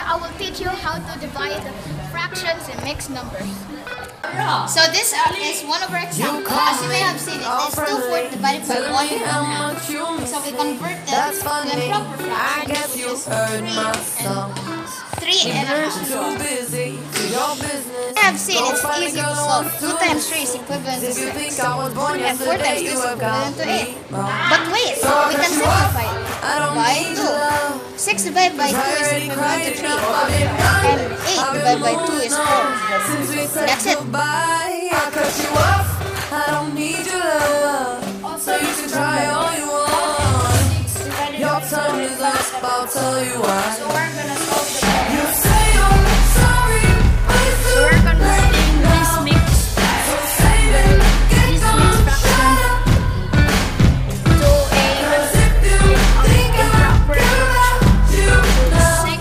I will teach you how to divide fractions and mixed numbers. So this is one of our examples. As you may have seen, it is 2/4 divided by 1 1/2. So we convert that to a proper fraction, which is 3 1/2. I have seen it's easy to solve. 2 times 3 is equivalent to 6. And 4 times 2 is equivalent to 8. But wait, we can simplify it by 2. 6 divided by 2 is equivalent to 3. And 8 divided by 2 is 4. That's it. I cut you off. I don't need your love. So you can try all you want. Your time is up, I'll tell you why. So we're gonna solve the problem. You say you're sorry, So we're converting this mixed fraction to a improper fraction. 6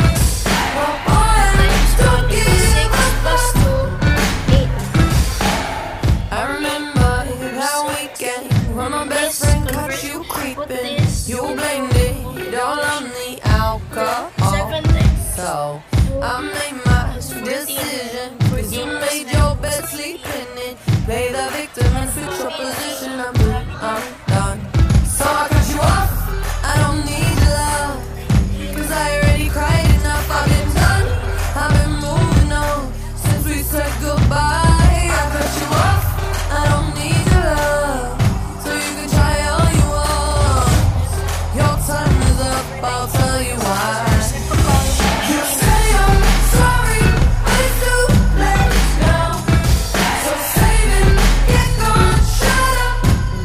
plus 2, 8. I remember that weekend when my best friend caught you creeping. You blamed it all on the alcohol. 7 times So I made my decision, cause you made your bed, sleep in it. Play the victim and fix your position. I'm done. So I cut you off. I don't need love, cause I already cried enough. I've been done, I've been moving on since we said goodbye. I cut you off. I don't need your love, so you can try all you want. Your time is up, I'll tell you why. You say you're sorry, but it's too late now. So save it, get gone, shut up.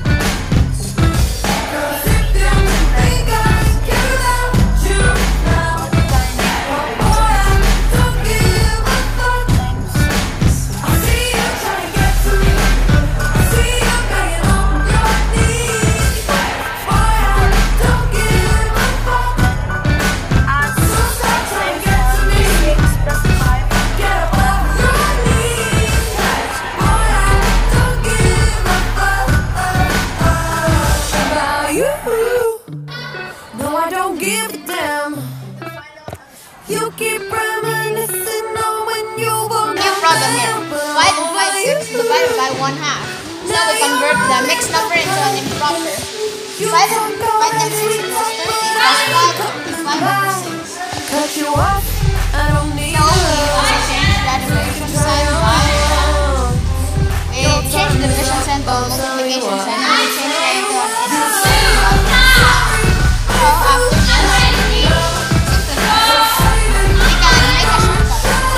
Cause if you think I care about you now, boy, I don't give a fuck. I see you trying to get to me. I see you begging on your knees. Boy, I don't give a fuck. So stop trying to get to me. Get up off your knees. Boy, I don't give a fuck about you. No, I don't give a damn. You keep reminiscing on when you were New problem here. 5 divided by 6 divided by 1/2. So we convert the mixed number into an improper. 5 times 6 equals 30 plus 5 is 5 over 6. cut you off. I don't need So we also change the division sign by we change the division sign to multiplication sign and we change it into an addition. So after this we simplify. We can make a shortcut.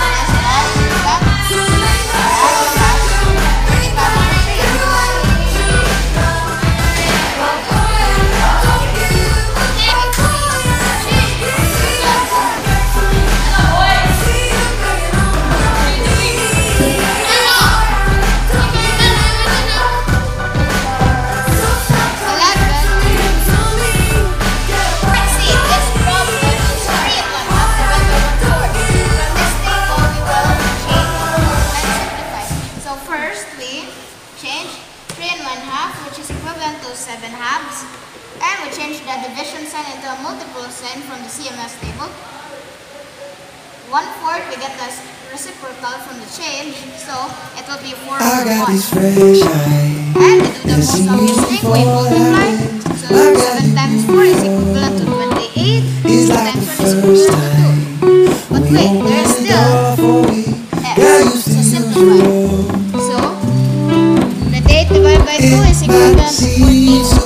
Which is equivalent to 7 halves, and we change the division sign into a multiple sign from the CMS table. 1/4 we get the reciprocal from the change, so it will be 4 over 1. And we do the most obvious thing, we multiply. So 7 times 4 is equivalent to 28. 2 times 1 is equivalent to 2. But wait, there is still x, so simplify. So 8 divided by 2 is equivalent to 14.